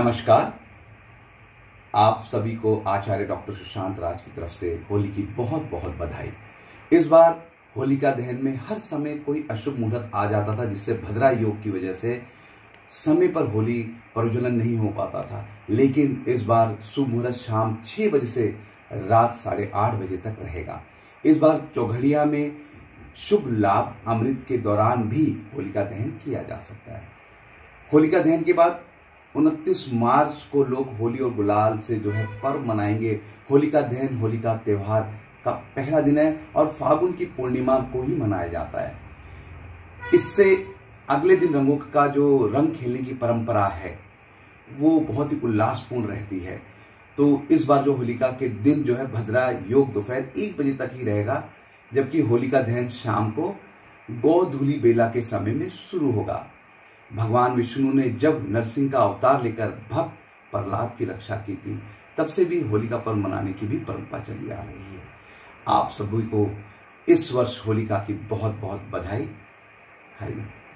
नमस्कार। आप सभी को आचार्य डॉक्टर सुशांत राज की तरफ से होली की बहुत बहुत बधाई। इस बार होलिका दहन में हर समय कोई अशुभ मुहूर्त आ जाता था, जिससे भद्रा योग की वजह से समय पर होली प्रज्वलन नहीं हो पाता था। लेकिन इस बार शुभ मुहूर्त शाम 6 बजे से रात 8:30 बजे तक रहेगा। इस बार चौघड़िया में शुभ लाभ अमृत के दौरान भी होलिका दहन किया जा सकता है। होलिका दहन के बाद 29 मार्च को लोग होली और गुलाल से पर्व मनाएंगे। होलिका दहन होलिका त्योहार का पहला दिन है और फागुन की पूर्णिमा को ही मनाया जाता है। इससे अगले दिन रंगों का जो रंग खेलने की परंपरा है वो बहुत ही उल्लासपूर्ण रहती है। तो इस बार जो होलिका के दिन भद्रा योग दोपहर 1 बजे तक ही रहेगा, जबकि होलिका दहन शाम को गोधूली बेला के समय में शुरू होगा। भगवान विष्णु ने जब नरसिंह का अवतार लेकर भक्त प्रहलाद की रक्षा की थी, तब से भी होलिका पर्व मनाने की भी परंपरा चली आ रही है। आप सभी को इस वर्ष होलिका की बहुत बहुत बधाई। हरि